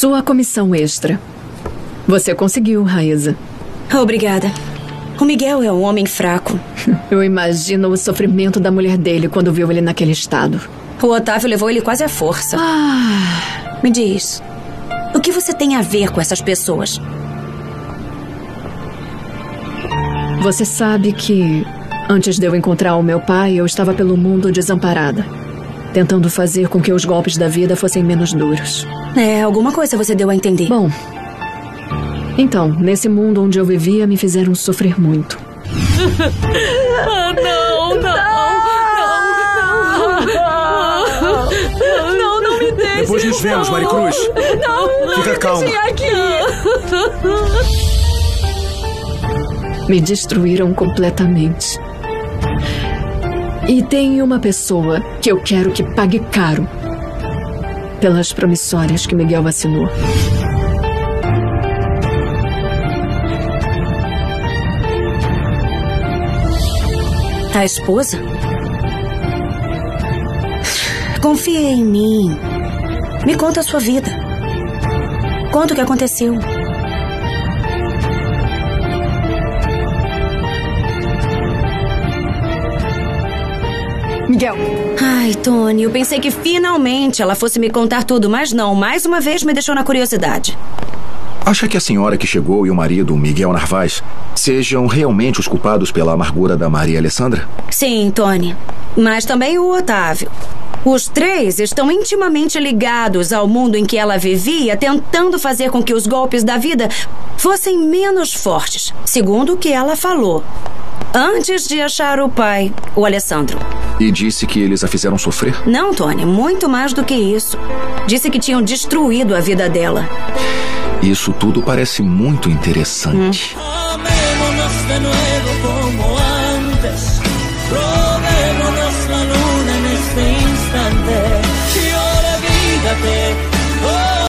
Sua comissão extra. Você conseguiu, Raíza. Obrigada. O Miguel é um homem fraco. Eu imagino o sofrimento da mulher dele quando viu ele naquele estado. O Otávio levou ele quase à força. Me diz, o que você tem a ver com essas pessoas? Você sabe que, antes de eu encontrar o meu pai, eu estava pelo mundo desamparada, tentando fazer com que os golpes da vida fossem menos duros. Alguma coisa você deu a entender. Bom, então, nesse mundo onde eu vivia, me fizeram sofrer muito. Não me deixe. Depois nos vemos, Maricruz. Não, fica calma. Aqui. Me destruíram completamente. E tem uma pessoa que eu quero que pague caro pelas promissórias que Miguel assinou. A esposa? Confia em mim. Me conta a sua vida. Conta o que aconteceu. Miguel. Ai, Tony, eu pensei que finalmente ela fosse me contar tudo, mas não. Mais uma vez me deixou na curiosidade. Acha que a senhora que chegou e o marido, Miguel Narvaez, sejam realmente os culpados pela amargura da Maria Alessandra? Sim, Tony. Mas também o Otávio. Os três estão intimamente ligados ao mundo em que ela vivia, tentando fazer com que os golpes da vida fossem menos fortes, segundo o que ela falou, antes de achar o pai, o Alessandro. E disse que eles a fizeram sofrer? Não, Tony, muito mais do que isso. Disse que tinham destruído a vida dela. Isso tudo parece muito interessante. Amémonos de nuevo como antes.